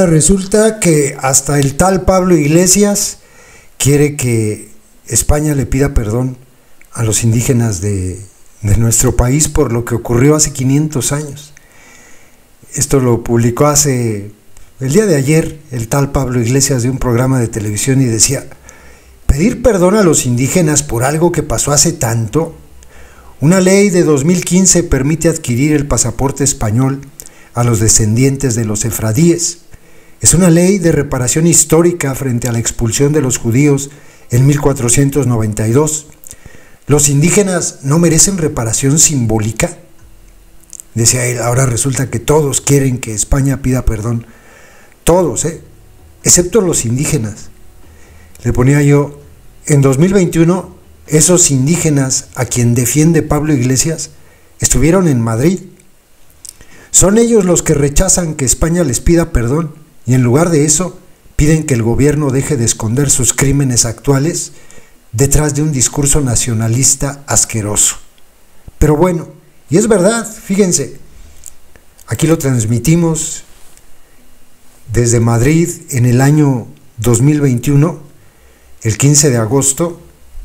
ahora resulta que hasta el tal Pablo Iglesias quiere que España le pida perdón a los indígenas de nuestro país por lo que ocurrió hace 500 años. Esto lo publicó el día de ayer, el tal Pablo Iglesias, de un programa de televisión, y decía: pedir perdón a los indígenas por algo que pasó hace tanto. Una ley de 2015 permite adquirir el pasaporte español a los descendientes de los sefardíes. Es una ley de reparación histórica frente a la expulsión de los judíos en 1492. ¿Los indígenas no merecen reparación simbólica?, decía él. Ahora resulta que todos quieren que España pida perdón. Todos, excepto los indígenas. Le ponía yo: en 2021, esos indígenas a quien defiende Pablo Iglesias estuvieron en Madrid. Son ellos los que rechazan que España les pida perdón, y en lugar de eso piden que el gobierno deje de esconder sus crímenes actuales detrás de un discurso nacionalista asqueroso. Pero bueno, y es verdad, fíjense, aquí lo transmitimos desde Madrid en el año 2021, el 15 de agosto,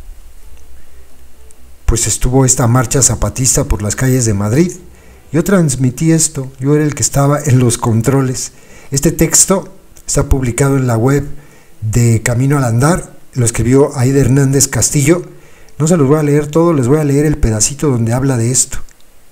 pues estuvo esta marcha zapatista por las calles de Madrid. Yo transmití esto, yo era el que estaba en los controles. Este texto está publicado en la web de Camino al Andar, lo escribió Aida Hernández Castillo. No se los voy a leer todo, les voy a leer el pedacito donde habla de esto.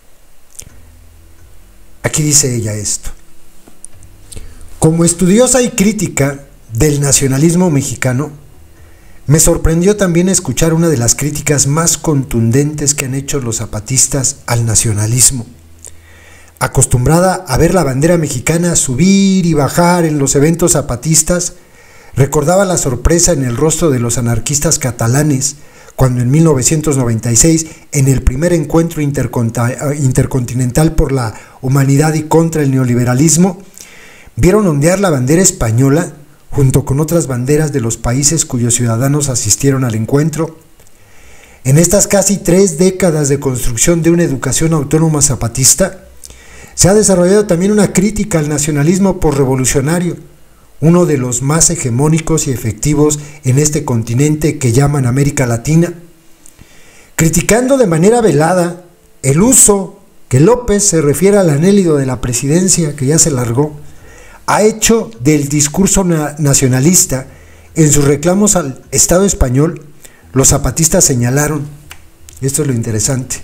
Aquí dice ella esto: como estudiosa y crítica del nacionalismo mexicano, me sorprendió también escuchar una de las críticas más contundentes que han hecho los zapatistas al nacionalismo. Acostumbrada a ver la bandera mexicana subir y bajar en los eventos zapatistas, recordaba la sorpresa en el rostro de los anarquistas catalanes cuando en 1996, en el primer encuentro intercontinental por la humanidad y contra el neoliberalismo, vieron ondear la bandera española junto con otras banderas de los países cuyos ciudadanos asistieron al encuentro. En estas casi 3 décadas de construcción de una educación autónoma zapatista, se ha desarrollado también una crítica al nacionalismo posrevolucionario, uno de los más hegemónicos y efectivos en este continente que llaman América Latina, criticando de manera velada el uso que López se refiere al anhélito de la presidencia, que ya se largó, ha hecho del discurso nacionalista. En sus reclamos al Estado español, los zapatistas señalaron, esto es lo interesante,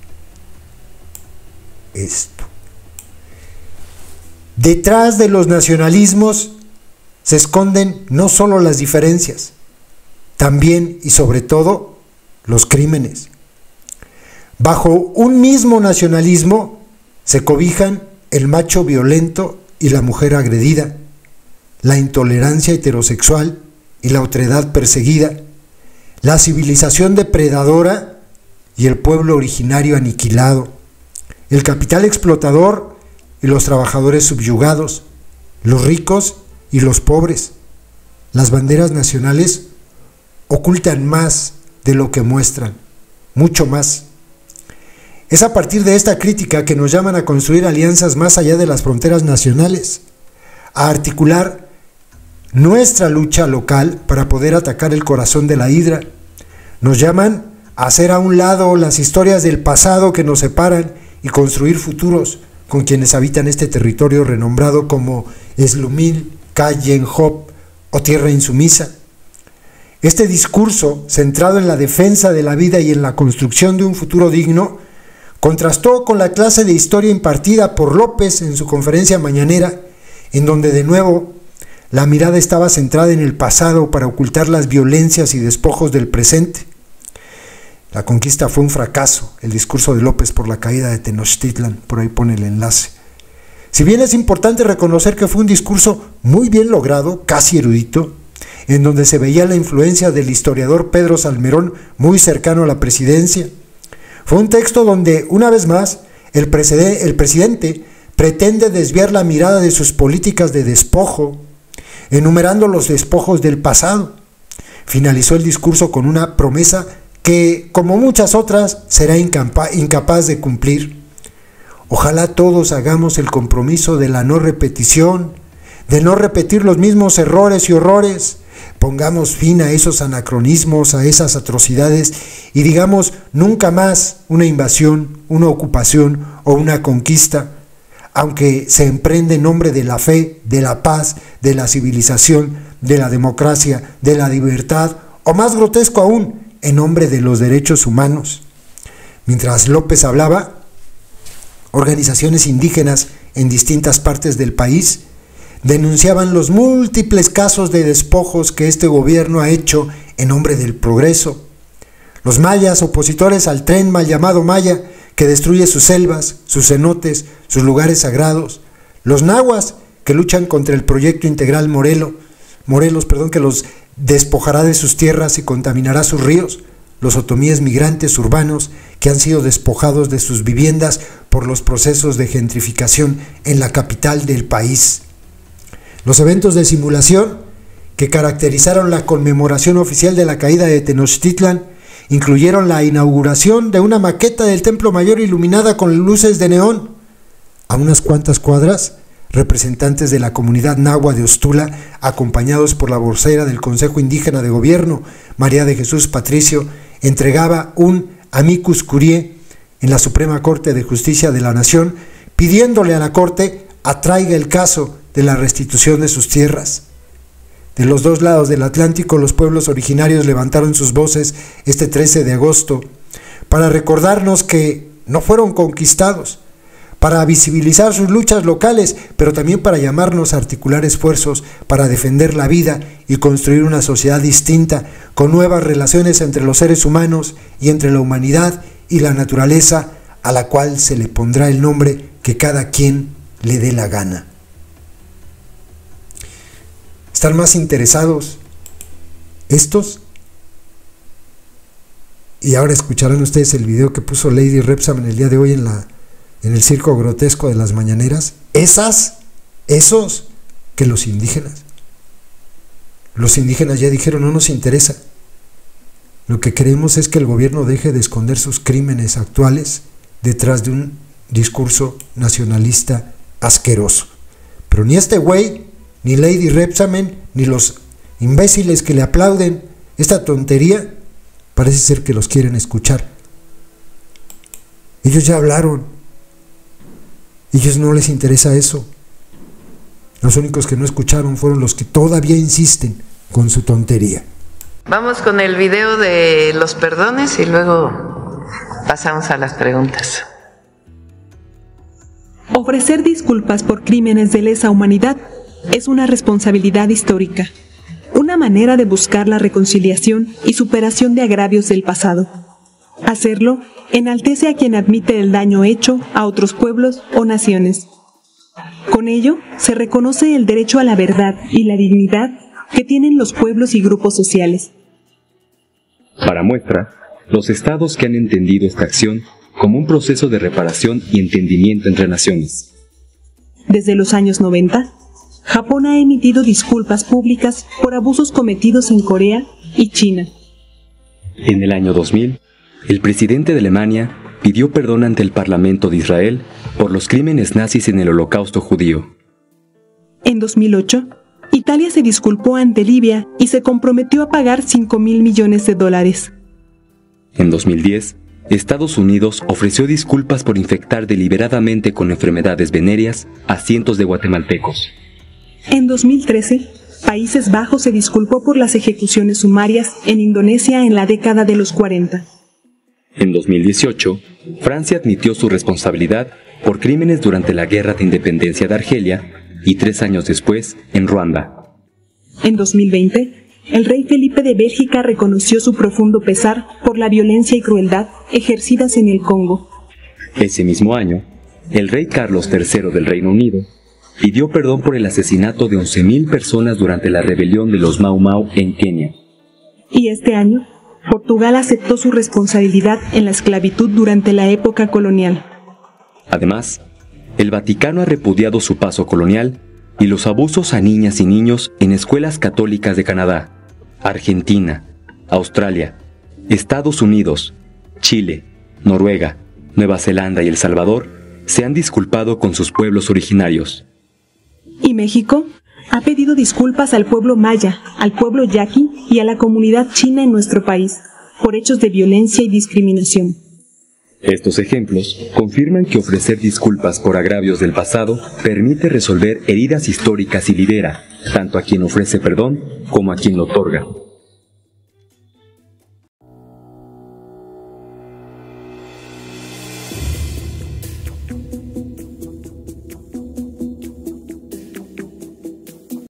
esto: detrás de los nacionalismos se esconden no solo las diferencias, también y sobre todo los crímenes. Bajo un mismo nacionalismo se cobijan el macho violento y la mujer agredida, la intolerancia heterosexual y la otredad perseguida, la civilización depredadora y el pueblo originario aniquilado, el capital explotador y los trabajadores subyugados, los ricos y los pobres. Las banderas nacionales ocultan más de lo que muestran, mucho más. Es a partir de esta crítica que nos llaman a construir alianzas más allá de las fronteras nacionales, a articular nuestra lucha local para poder atacar el corazón de la hidra. Nos llaman a hacer a un lado las historias del pasado que nos separan y construir futuros con quienes habitan este territorio renombrado como Slumil, Cayenne-Hop o Tierra Insumisa. Este discurso, centrado en la defensa de la vida y en la construcción de un futuro digno, contrastó con la clase de historia impartida por López en su conferencia mañanera, en donde de nuevo la mirada estaba centrada en el pasado para ocultar las violencias y despojos del presente. La conquista fue un fracaso, el discurso de López por la caída de Tenochtitlan, por ahí pone el enlace. Si bien es importante reconocer que fue un discurso muy bien logrado, casi erudito, en donde se veía la influencia del historiador Pedro Salmerón muy cercano a la presidencia, fue un texto donde, una vez más, el presidente pretende desviar la mirada de sus políticas de despojo, enumerando los despojos del pasado. Finalizó el discurso con una promesa que, como muchas otras, será incapaz de cumplir. Ojalá todos hagamos el compromiso de la no repetición, de no repetir los mismos errores y horrores. Pongamos fin a esos anacronismos, a esas atrocidades y digamos nunca más una invasión, una ocupación o una conquista, aunque se emprende en nombre de la fe, de la paz, de la civilización, de la democracia, de la libertad, o más grotesco aún, en nombre de los derechos humanos. Mientras López hablaba, organizaciones indígenas en distintas partes del país denunciaban los múltiples casos de despojos que este gobierno ha hecho en nombre del progreso. Los mayas, opositores al tren mal llamado Maya, que destruye sus selvas, sus cenotes, sus lugares sagrados. Los nahuas, que luchan contra el proyecto integral Morelos, que los despojará de sus tierras y contaminará sus ríos. Los otomíes migrantes urbanos, que han sido despojados de sus viviendas por los procesos de gentrificación en la capital del país. Los eventos de simulación que caracterizaron la conmemoración oficial de la caída de Tenochtitlan incluyeron la inauguración de una maqueta del Templo Mayor iluminada con luces de neón. A unas cuantas cuadras, representantes de la comunidad nahua de Ostula, acompañados por la vocera del Consejo Indígena de Gobierno, María de Jesús Patricio, entregaba un amicus curiae en la Suprema Corte de Justicia de la Nación, pidiéndole a la Corte atraiga el caso de la restitución de sus tierras. De los dos lados del Atlántico, los pueblos originarios levantaron sus voces este 13 de agosto para recordarnos que no fueron conquistados, para visibilizar sus luchas locales, pero también para llamarnos a articular esfuerzos para defender la vida y construir una sociedad distinta, con nuevas relaciones entre los seres humanos y entre la humanidad y la naturaleza, a la cual se le pondrá el nombre que cada quien le dé la gana. ¿Están más interesados estos? Y ahora escucharán ustedes el video que puso Lady Repsamen el día de hoy en el circo grotesco de las mañaneras. Esos que los indígenas. Los indígenas ya dijeron, no nos interesa. Lo que queremos es que el gobierno deje de esconder sus crímenes actuales detrás de un discurso nacionalista asqueroso. Pero ni este güey, ni Lady Repsamen, ni los imbéciles que le aplauden esta tontería, parece ser que los quieren escuchar. Ellos ya hablaron. Ellos no les interesa eso. Los únicos que no escucharon fueron los que todavía insisten con su tontería. Vamos con el video de los perdones y luego pasamos a las preguntas. Ofrecer disculpas por crímenes de lesa humanidad es una responsabilidad histórica, una manera de buscar la reconciliación y superación de agravios del pasado. Hacerlo enaltece a quien admite el daño hecho a otros pueblos o naciones. Con ello, se reconoce el derecho a la verdad y la dignidad que tienen los pueblos y grupos sociales. Para muestra, los estados que han entendido esta acción como un proceso de reparación y entendimiento entre naciones. Desde los años 90, Japón ha emitido disculpas públicas por abusos cometidos en Corea y China. En el año 2000, el presidente de Alemania pidió perdón ante el Parlamento de Israel por los crímenes nazis en el Holocausto judío. En 2008, Italia se disculpó ante Libia y se comprometió a pagar $5.000 millones. En 2010, Estados Unidos ofreció disculpas por infectar deliberadamente con enfermedades venéreas a cientos de guatemaltecos. En 2013, Países Bajos se disculpó por las ejecuciones sumarias en Indonesia en la década de los 40. En 2018, Francia admitió su responsabilidad por crímenes durante la Guerra de Independencia de Argelia y 3 años después, en Ruanda. En 2020, el rey Felipe de Bélgica reconoció su profundo pesar por la violencia y crueldad ejercidas en el Congo. Ese mismo año, el rey Carlos III del Reino Unido pidió perdón por el asesinato de 11.000 personas durante la rebelión de los Mau Mau en Kenia. Y este año, Portugal aceptó su responsabilidad en la esclavitud durante la época colonial. Además, el Vaticano ha repudiado su paso colonial y los abusos a niñas y niños en escuelas católicas de Canadá, Argentina, Australia, Estados Unidos, Chile, Noruega, Nueva Zelanda y El Salvador se han disculpado con sus pueblos originarios. Y México Ha pedido disculpas al pueblo maya, al pueblo yaqui y a la comunidad china en nuestro país por hechos de violencia y discriminación. Estos ejemplos confirman que ofrecer disculpas por agravios del pasado permite resolver heridas históricas y libera tanto a quien ofrece perdón como a quien lo otorga.